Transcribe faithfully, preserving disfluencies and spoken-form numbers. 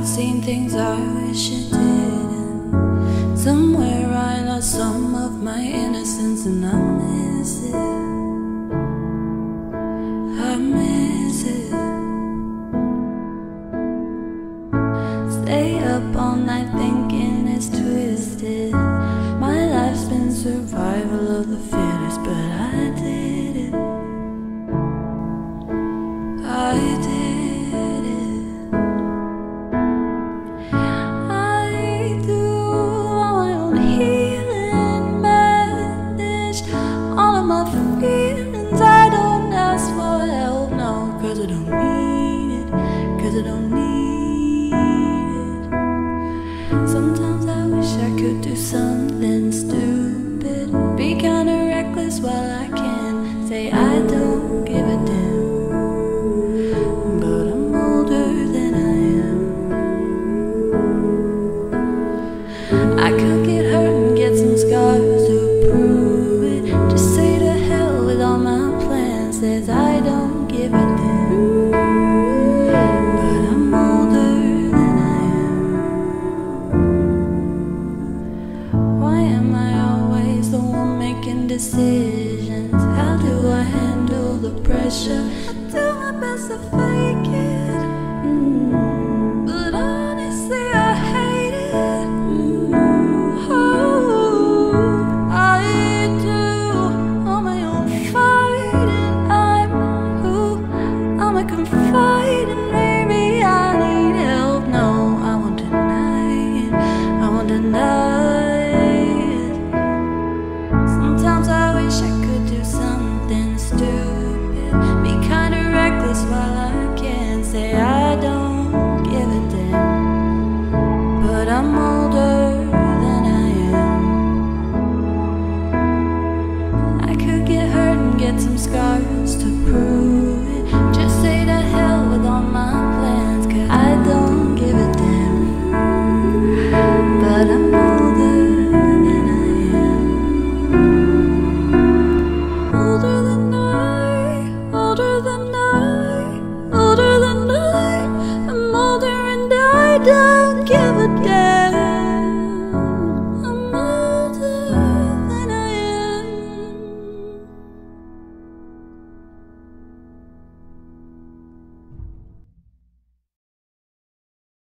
I've seen things I wish it didn't. Somewhere I lost some of my innocence, and I miss it. I miss it. Stay up all night thinking it's twisted. My life's been survival of the fittest, but I did it. I did it. I do all my own healing, managed all of my feelings. I don't ask for help, no, cause I don't need it, cause I don't need it. Sometimes I wish I could do something stupid, be kinda reckless while I can say I don't give a damn. But I'm older than I am. I could get hurt and get some scars to prove it. Just say to hell with all my plans, says I don't give a damn. But I'm older than I am. Why am I always the one making decisions? How do I handle the pressure? I do my best to fake it, mm. But honestly I hate it. Oh, I do all my own fighting. I'm who I'm a confide, and maybe I need help. No, I won't deny it, I won't deny it. Sometimes I wish I could do something stupid, be kinda reckless while I can say I don't give a damn. But I'm older than I am. I could get hurt and get some scars to prove it. Just say to hell with all my plans, cause I don't give a damn. But I'm older than I am. Older than I, older than I, older than I. I'm older and I don't give a damn.